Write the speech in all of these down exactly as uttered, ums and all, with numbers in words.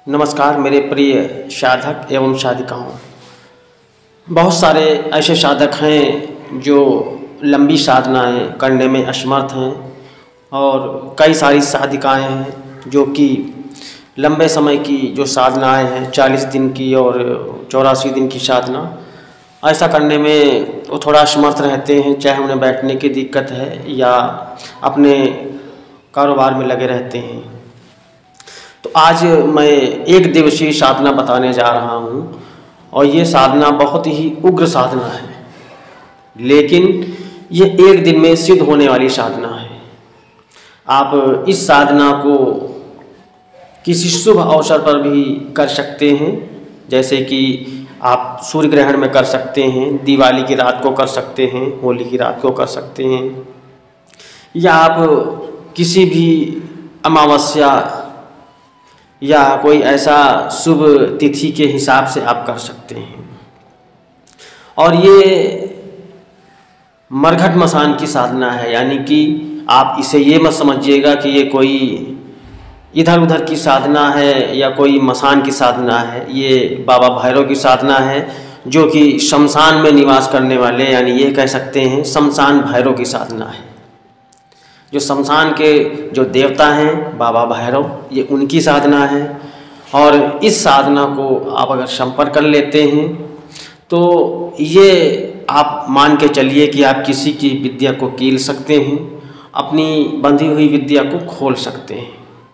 नमस्कार मेरे प्रिय साधक एवं साधिकाओं। बहुत सारे ऐसे साधक हैं जो लंबी साधनाएं करने में असमर्थ हैं और कई सारी साधिकाएं हैं जो कि लंबे समय की जो साधनाएं हैं चालीस दिन की और चौरासी दिन की साधना, ऐसा करने में वो थोड़ा असमर्थ रहते हैं, चाहे उन्हें बैठने की दिक्कत है या अपने कारोबार में लगे रहते हैं। तो आज मैं एक दिवसीय साधना बताने जा रहा हूँ और ये साधना बहुत ही उग्र साधना है, लेकिन ये एक दिन में सिद्ध होने वाली साधना है। आप इस साधना को किसी शुभ अवसर पर भी कर सकते हैं, जैसे कि आप सूर्य ग्रहण में कर सकते हैं, दिवाली की रात को कर सकते हैं, होली की रात को कर सकते हैं, या आप किसी भी अमावस्या या कोई ऐसा शुभ तिथि के हिसाब से आप कर सकते हैं। और ये मरघट मसान की साधना है, यानी कि आप इसे ये मत समझिएगा कि ये कोई इधर उधर की साधना है या कोई मसान की साधना है। ये बाबा भैरव की साधना है जो कि शमशान में निवास करने वाले, यानी ये कह सकते हैं शमशान भैरव की साधना है। जो शमशान के जो देवता हैं बाबा भैरव, ये उनकी साधना है। और इस साधना को आप अगर संपर्क कर लेते हैं तो ये आप मान के चलिए कि आप किसी की विद्या को कील सकते हैं, अपनी बंधी हुई विद्या को खोल सकते हैं।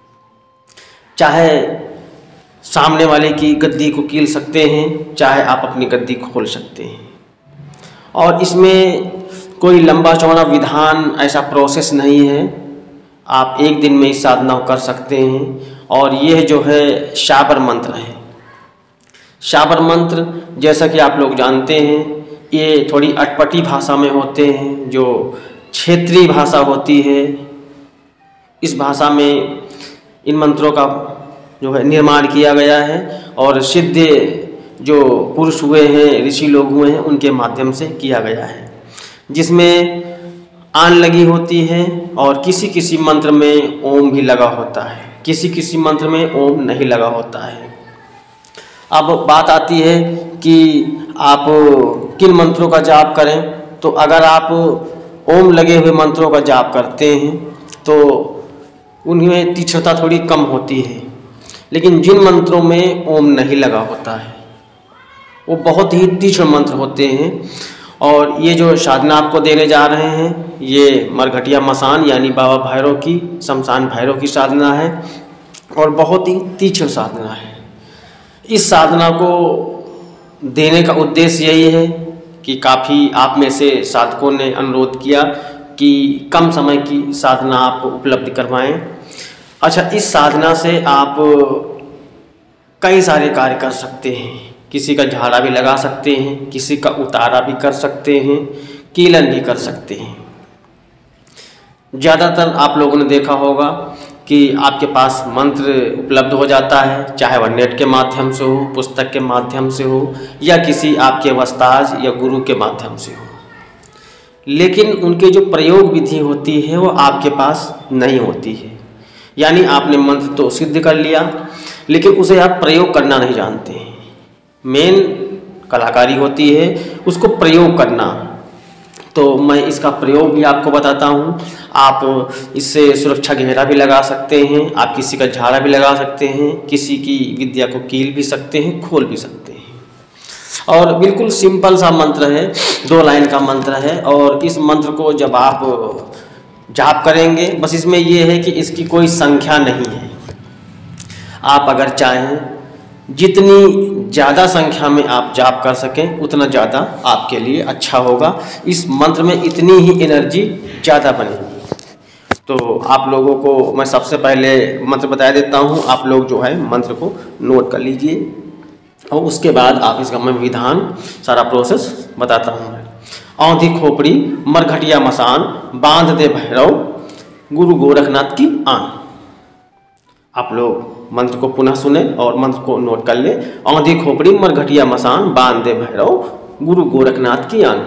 चाहे सामने वाले की गद्दी को कील सकते हैं, चाहे आप अपनी गद्दी खोल सकते हैं। और इसमें कोई लंबा चौड़ा विधान ऐसा प्रोसेस नहीं है, आप एक दिन में इस साधना को कर सकते हैं। और यह जो है शाबर मंत्र है। शाबर मंत्र जैसा कि आप लोग जानते हैं, ये थोड़ी अटपटी भाषा में होते हैं, जो क्षेत्रीय भाषा होती है। इस भाषा में इन मंत्रों का जो है निर्माण किया गया है और सिद्ध जो पुरुष हुए हैं, ऋषि लोग हुए हैं, उनके माध्यम से किया गया है, जिसमें आन लगी होती है और किसी किसी मंत्र में ओम भी लगा होता है, किसी किसी मंत्र में ओम नहीं लगा होता है। अब बात आती है कि आप किन मंत्रों का जाप करें। तो अगर आप ओम लगे हुए मंत्रों का जाप करते हैं तो उनमें तीक्ष्णता थोड़ी कम होती है, लेकिन जिन मंत्रों में ओम नहीं लगा होता है वो बहुत ही तीक्ष्ण मंत्र होते हैं। और ये जो साधना आपको देने जा रहे हैं, ये मरघटिया मसान यानी बाबा भैरव की, शमशान भैरव की साधना है और बहुत ही तीक्ष्ण साधना है। इस साधना को देने का उद्देश्य यही है कि काफ़ी आप में से साधकों ने अनुरोध किया कि कम समय की साधना आप उपलब्ध करवाएं। अच्छा, इस साधना से आप कई सारे कार्य कर सकते हैं। किसी का झाड़ा भी लगा सकते हैं, किसी का उतारा भी कर सकते हैं, कीलन भी कर सकते हैं। ज़्यादातर आप लोगों ने देखा होगा कि आपके पास मंत्र उपलब्ध हो जाता है, चाहे वह नेट के माध्यम से हो, पुस्तक के माध्यम से हो, या किसी आपके वस्ताज या गुरु के माध्यम से हो, लेकिन उनके जो प्रयोग विधि होती है वो आपके पास नहीं होती है। यानी आपने मंत्र तो सिद्ध कर लिया, लेकिन उसे आप प्रयोग करना नहीं जानते हैं। मेन कलाकारी होती है उसको प्रयोग करना। तो मैं इसका प्रयोग भी आपको बताता हूँ। आप इससे सुरक्षा घेरा भी लगा सकते हैं, आप किसी का झाड़ा भी लगा सकते हैं, किसी की विद्या को कील भी सकते हैं, खोल भी सकते हैं। और बिल्कुल सिंपल सा मंत्र है, दो लाइन का मंत्र है। और इस मंत्र को जब आप जाप करेंगे, बस इसमें यह है कि इसकी कोई संख्या नहीं है। आप अगर चाहें जितनी ज़्यादा संख्या में आप जाप कर सकें उतना ज़्यादा आपके लिए अच्छा होगा। इस मंत्र में इतनी ही एनर्जी ज़्यादा बनेगी। तो आप लोगों को मैं सबसे पहले मंत्र बता देता हूँ, आप लोग जो है मंत्र को नोट कर लीजिए और उसके बाद आप इसका मैं विधान सारा प्रोसेस बताता हूँ। औंधी खोपड़ी मरघटिया मसान, बांध दे भैरव गुरु गोरखनाथ की आन। आप लोग मंत्र को पुनः सुने और मंत्र को नोट कर ले। औंधी खोपड़ी मरघटिया मसान, बांध दे भैरव गुरु गोरखनाथ की आन।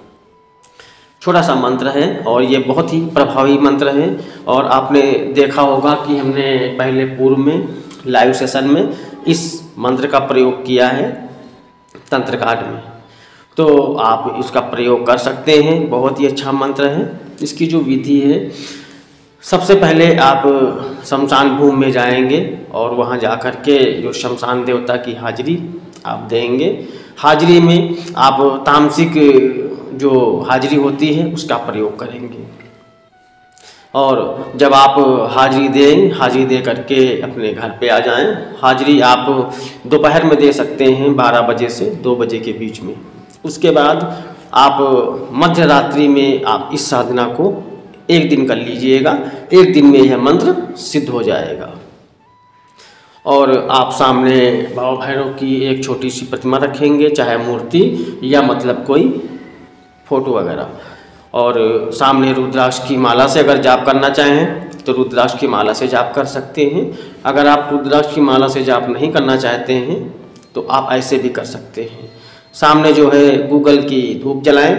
छोटा सा मंत्र है और ये बहुत ही प्रभावी मंत्र है। और आपने देखा होगा कि हमने पहले पूर्व में लाइव सेशन में इस मंत्र का प्रयोग किया है तंत्र कांड में, तो आप इसका प्रयोग कर सकते हैं। बहुत ही अच्छा मंत्र है। इसकी जो विधि है, सबसे पहले आप शमशान भूमि में जाएंगे और वहाँ जा कर के जो शमशान देवता की हाजिरी आप देंगे। हाजिरी में आप तामसिक जो हाजिरी होती है उसका प्रयोग करेंगे, और जब आप हाजिरी दें, हाजिरी दे करके अपने घर पे आ जाएं। हाजिरी आप दोपहर में दे सकते हैं बारह बजे से दो बजे के बीच में। उसके बाद आप मध्य रात्रि में आप इस साधना को एक दिन कर लीजिएगा। एक दिन में यह मंत्र सिद्ध हो जाएगा। और आप सामने बाबा भैरव की एक छोटी सी प्रतिमा रखेंगे, चाहे मूर्ति या मतलब कोई फोटो वगैरह, और सामने रुद्राक्ष की माला से अगर जाप करना चाहें तो रुद्राक्ष की माला से जाप कर सकते हैं। अगर आप रुद्राक्ष की माला से जाप नहीं करना चाहते हैं तो आप ऐसे भी कर सकते हैं। सामने जो है गूगल की धूप जलाएं।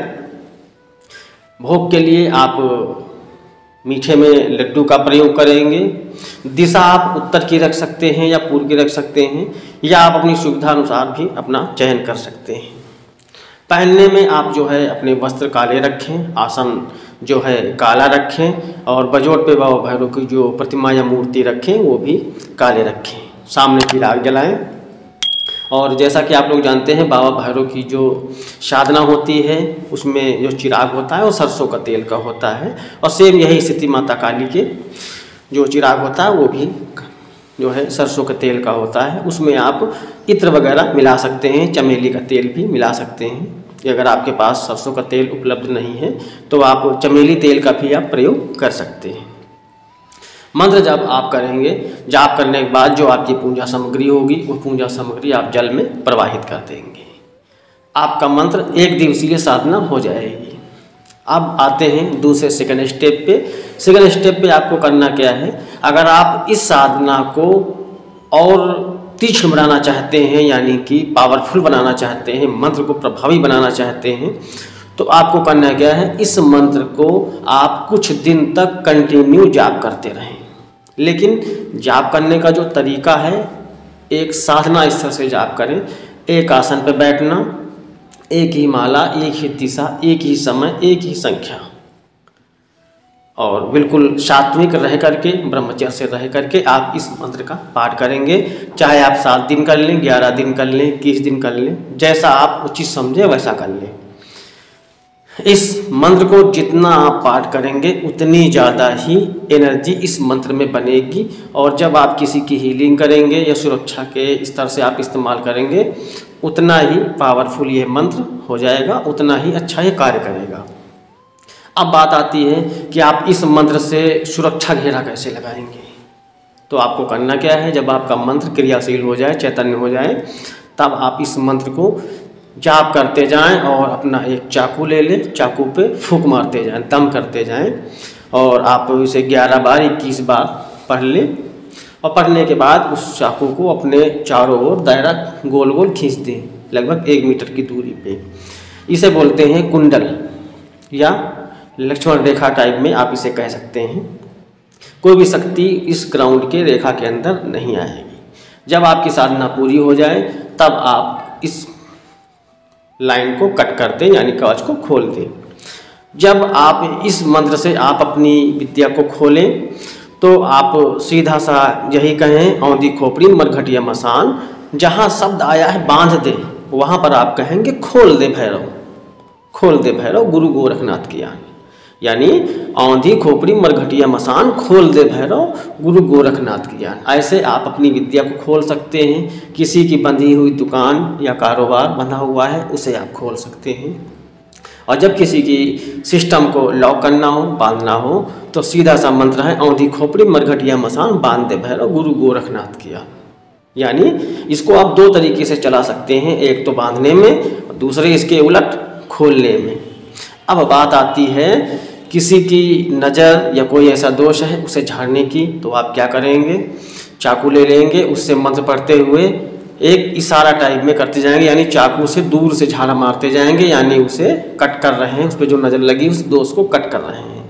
भोग के लिए आप मीठे में लड्डू का प्रयोग करेंगे। दिशा आप उत्तर की रख सकते हैं या पूर्व की रख सकते हैं, या आप अपनी सुविधा अनुसार भी अपना चयन कर सकते हैं। पहनने में आप जो है अपने वस्त्र काले रखें, आसन जो है काला रखें, और बजोट पे बाबा भैरव की जो प्रतिमा या मूर्ति रखें वो भी काले रखें। सामने चिराग जलाएं। और जैसा कि आप लोग जानते हैं बाबा भैरव की जो साधना होती है उसमें जो चिराग होता है वो सरसों का तेल का होता है, और सेम यही स्थिति माता काली के जो चिराग होता है वो भी जो है सरसों के तेल का होता है। उसमें आप इत्र वगैरह मिला सकते हैं, चमेली का तेल भी मिला सकते हैं। अगर आपके पास सरसों का तेल उपलब्ध नहीं है तो आप चमेली तेल का भी आप प्रयोग कर सकते हैं। मंत्र जब आप करेंगे, जाप करने के बाद जो आपकी पूजा सामग्री होगी वो पूजा सामग्री आप जल में प्रवाहित कर देंगे। आपका मंत्र एक दिवसीय साधना हो जाएगी। अब आते हैं दूसरे सेकंड स्टेप पे। सेकंड स्टेप पे आपको करना क्या है, अगर आप इस साधना को और तीक्ष्ण बनाना चाहते हैं, यानी कि पावरफुल बनाना चाहते हैं, मंत्र को प्रभावी बनाना चाहते हैं, तो आपको करना क्या है, इस मंत्र को आप कुछ दिन तक कंटिन्यू जाप करते रहें। लेकिन जाप करने का जो तरीका है, एक साधना स्तर से जाप करें। एक आसन पर बैठना, एक ही माला, एक ही दिशा, एक ही समय, एक ही संख्या, और बिल्कुल सात्विक रह करके, ब्रह्मचर्य से रह करके आप इस मंत्र का पाठ करेंगे। चाहे आप सात दिन कर लें, ग्यारह दिन कर लें, इक्कीस दिन कर लें, जैसा आप उचित समझे वैसा कर लें। इस मंत्र को जितना आप पाठ करेंगे उतनी ज़्यादा ही एनर्जी इस मंत्र में बनेगी, और जब आप किसी की हीलिंग करेंगे या सुरक्षा के स्तर से आप इस्तेमाल करेंगे उतना ही पावरफुल ये मंत्र हो जाएगा, उतना ही अच्छा ये कार्य करेगा। अब बात आती है कि आप इस मंत्र से सुरक्षा घेरा कैसे लगाएंगे। तो आपको करना क्या है, जब आपका मंत्र क्रियाशील हो जाए, चैतन्य हो जाए, तब आप इस मंत्र को जाप करते जाएं और अपना एक चाकू ले लें, चाकू पे फूंक मारते जाएं, दम करते जाएं, और आप इसे ग्यारह बार इक्कीस बार पढ़ लें। और पढ़ने के बाद उस चाकू को अपने चारों ओर दायरा गोल गोल खींच दें, लगभग एक मीटर की दूरी पे। इसे बोलते हैं कुंडल या लक्ष्मण रेखा टाइप में आप इसे कह सकते हैं। कोई भी शक्ति इस ग्राउंड के रेखा के अंदर नहीं आएगी। जब आपकी साधना पूरी हो जाए तब आप इस लाइन को कट कर दें, यानी कवच को खोल दें। जब आप इस मंत्र से आप अपनी विद्या को खोलें तो आप सीधा सा यही कहें, औंधी खोपड़ी मरघटिया मसान, जहाँ शब्द आया है बांध दे, वहाँ पर आप कहेंगे खोल दे भैरव, खोल दे भैरव गुरु गोरखनाथ की यानी यानी औंधी खोपड़ी मरघटिया मसान, खोल दे भैरव गुरु गोरखनाथ की ज्ञान। ऐसे आप अपनी विद्या को खोल सकते हैं। किसी की बंधी हुई दुकान या कारोबार बंधा हुआ है उसे आप खोल सकते हैं। और जब किसी की सिस्टम को लॉक करना हो, बांधना हो, तो सीधा सा मंत्र है, औंधी खोपड़ी मरघटिया मसान, बांध दे भैरव गुरु गोरखनाथ की ज्ञान। यानी इसको आप दो तरीके से चला सकते हैं, एक तो बांधने में, दूसरे इसके उलट खोलने में। अब बात आती है किसी की नज़र या कोई ऐसा दोष है उसे झाड़ने की, तो आप क्या करेंगे, चाकू ले लेंगे, उससे मंत्र पढ़ते हुए एक इशारा टाइप में करते जाएंगे, यानी चाकू से दूर से झाड़ा मारते जाएंगे, यानी उसे कट कर रहे हैं, उस पर जो नज़र लगी उस दोष को कट कर रहे हैं।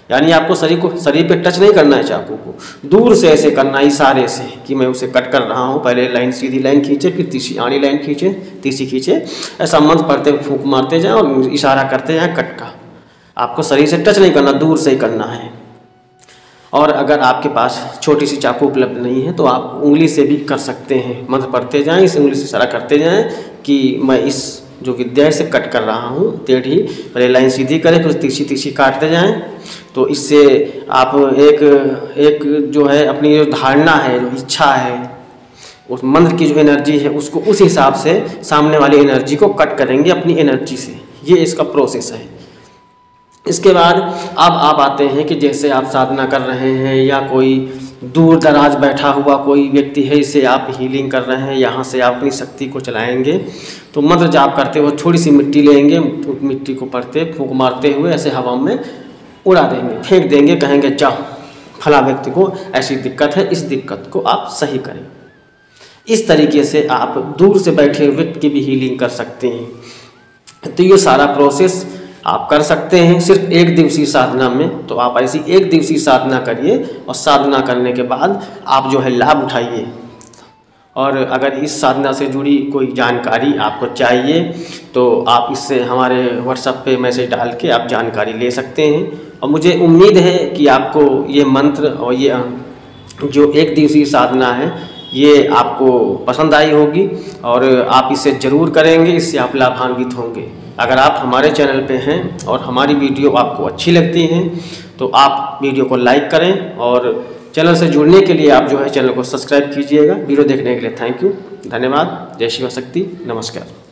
यानी आपको शरीर को शरीर पे टच नहीं करना है चाकू को, दूर से ऐसे करना है इशारे से कि मैं उसे कट कर रहा हूँ। पहले लाइन सीधी लाइन खींचे, फिर तीसरी आड़ी लाइन खींचे, तीसरी खींचे, ऐसा मंत्र पढ़ते फूंक मारते जाएं और इशारा करते जाएं कट का। आपको शरीर से टच नहीं करना, दूर से ही करना है। और अगर आपके पास छोटी सी चाकू उपलब्ध नहीं है तो आप उंगली से भी कर सकते हैं। मंत्र पढ़ते जाएं, इस उंगली से इशारा करते जाएं कि मैं इस जो विद्या है इसे कट कर रहा हूँ। टेढ़ी पहले लाइन सीधी करें, फिर तीसरी तीसरी काटते जाएं। तो इससे आप एक एक जो है अपनी जो धारणा है, जो इच्छा है, उस मंत्र की जो एनर्जी है उसको उस हिसाब से सामने वाली एनर्जी को कट करेंगे अपनी एनर्जी से। ये इसका प्रोसेस है। इसके बाद अब आप आते हैं कि जैसे आप साधना कर रहे हैं या कोई दूर दराज बैठा हुआ कोई व्यक्ति है, इससे आप हीलिंग कर रहे हैं, यहाँ से आप अपनी शक्ति को चलाएंगे। तो मंत्र जाप करते हुए थोड़ी सी मिट्टी लेंगे, मिट्टी को पढ़ते फूंक मारते हुए ऐसे हवा में उड़ा देंगे, फेंक देंगे, कहेंगे जाओ फला व्यक्ति को ऐसी दिक्कत है, इस दिक्कत को आप सही करें। इस तरीके से आप दूर से बैठे व्यक्ति की भी हीलिंग कर सकते हैं। तो ये सारा प्रोसेस आप कर सकते हैं सिर्फ एक दिवसीय साधना में। तो आप ऐसी एक दिवसीय साधना करिए और साधना करने के बाद आप जो है लाभ उठाइए। और अगर इस साधना से जुड़ी कोई जानकारी आपको चाहिए तो आप इससे हमारे व्हाट्सएप पे मैसेज डाल के आप जानकारी ले सकते हैं। और मुझे उम्मीद है कि आपको ये मंत्र और ये जो एक दिवसीय साधना है ये आपको पसंद आई होगी और आप इसे ज़रूर करेंगे, इससे आप लाभान्वित होंगे। अगर आप हमारे चैनल पे हैं और हमारी वीडियो आपको अच्छी लगती हैं तो आप वीडियो को लाइक करें और चैनल से जुड़ने के लिए आप जो है चैनल को सब्सक्राइब कीजिएगा। वीडियो देखने के लिए थैंक यू, धन्यवाद। जय शिव शक्ति, नमस्कार।